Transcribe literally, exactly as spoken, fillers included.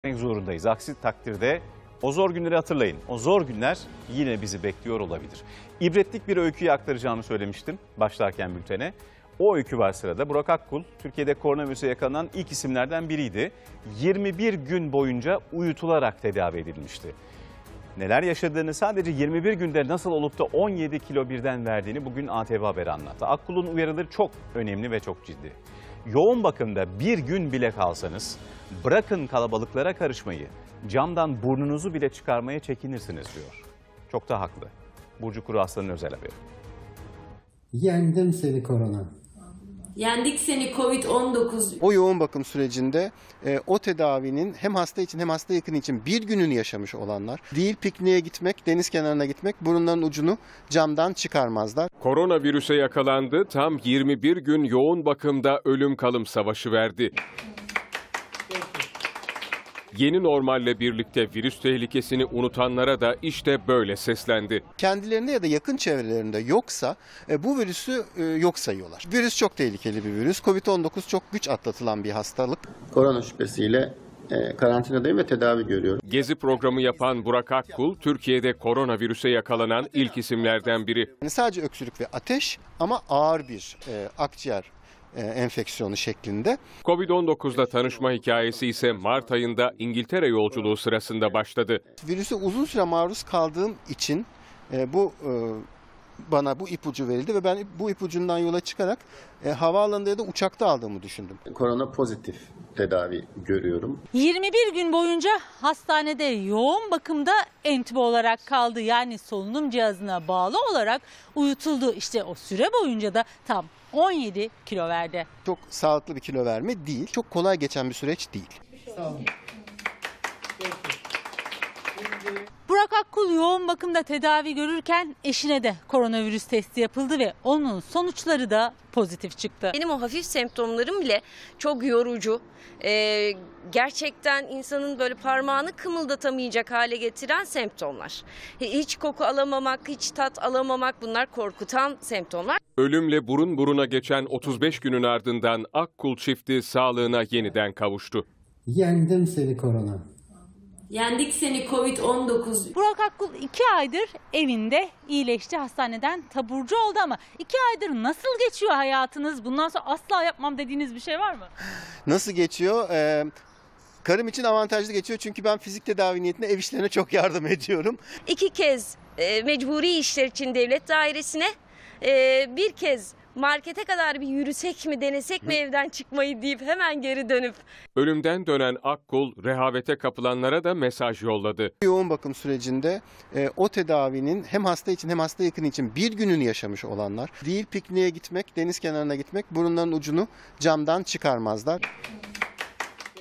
zorundayız. Aksi takdirde o zor günleri hatırlayın. O zor günler yine bizi bekliyor olabilir. İbretlik bir öyküyü aktaracağımı söylemiştim başlarken bültene. O öykü var sırada. Burak Akkul, Türkiye'de koronavirüse yakalanan ilk isimlerden biriydi. yirmi bir gün boyunca uyutularak tedavi edilmişti. Neler yaşadığını, sadece yirmi bir günde nasıl olup da on yedi kilo birden verdiğini bugün A T V Haber anlattı. Akkul'un uyarıları çok önemli ve çok ciddi. Yoğun bakımda bir gün bile kalsanız bırakın kalabalıklara karışmayı, camdan burnunuzu bile çıkarmaya çekinirsiniz diyor. Çok da haklı. Burcu Kuru Aslan'ın özel haberi. Yendim seni korona. Yendik seni Covid on dokuz. O yoğun bakım sürecinde e, o tedavinin hem hasta için hem hasta yakını için bir gününü yaşamış olanlar, değil pikniğe gitmek, deniz kenarına gitmek, burunların ucunu camdan çıkarmazlar. Koronavirüse yakalandı, tam yirmi bir gün yoğun bakımda ölüm kalım savaşı verdi. Yeni normalle birlikte virüs tehlikesini unutanlara da işte böyle seslendi. Kendilerinde ya da yakın çevrelerinde yoksa e, bu virüsü e, yok sayıyorlar. Virüs çok tehlikeli bir virüs. Covid on dokuz çok güç atlatılan bir hastalık. Korona şüphesiyle e, karantinadayım ve tedavi görüyorum. Gezi programı yapan Burak Akkul, Türkiye'de koronavirüse yakalanan ilk isimlerden biri. Yani sadece öksürük ve ateş ama ağır bir e, akciğer enfeksiyonu şeklinde. Covid on dokuzla tanışma hikayesi ise Mart ayında İngiltere yolculuğu sırasında başladı. Virüse uzun süre maruz kaldığım için e, bu e, bana bu ipucu verildi ve ben bu ipucundan yola çıkarak e, havaalanında ya da uçakta aldığımı düşündüm. Korona pozitif tedavi görüyorum. yirmi bir gün boyunca hastanede yoğun bakımda entübe olarak kaldı. Yani solunum cihazına bağlı olarak uyutuldu. İşte o süre boyunca da tam on yedi kilo verdi. Çok sağlıklı bir kilo verme değil. Çok kolay geçen bir süreç değil. Sağ olun. Burak Akkul yoğun bakımda tedavi görürken eşine de koronavirüs testi yapıldı ve onun sonuçları da pozitif çıktı. Benim o hafif semptomlarım bile çok yorucu. Ee, gerçekten insanın böyle parmağını kımıldatamayacak hale getiren semptomlar. Hiç koku alamamak, hiç tat alamamak, bunlar korkutan semptomlar. Ölümle burun buruna geçen otuz beş günün ardından Akkul çifti sağlığına yeniden kavuştu. Yendim seni korona. Yendik seni Covid on dokuz. Burak Akkul iki aydır evinde, iyileşti, hastaneden taburcu oldu ama iki aydır nasıl geçiyor hayatınız? Bundan sonra asla yapmam dediğiniz bir şey var mı? Nasıl geçiyor? Ee, karım için avantajlı geçiyor çünkü ben fizik tedavi niyetine ev işlerine çok yardım ediyorum. İki kez e, mecburi işler için devlet dairesine, e, bir kez markete kadar bir yürüsek mi, denesek mi evden çıkmayı deyip hemen geri dönüp. Ölümden dönen Akkul, rehavete kapılanlara da mesaj yolladı. Yoğun bakım sürecinde e, o tedavinin hem hasta için hem hasta yakını için bir gününü yaşamış olanlar, değil pikniğe gitmek, deniz kenarına gitmek, burunların ucunu camdan çıkarmazlar.